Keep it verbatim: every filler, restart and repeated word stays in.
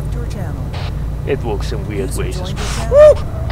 left your channel. It works in weird User ways. joined your Woo! channel.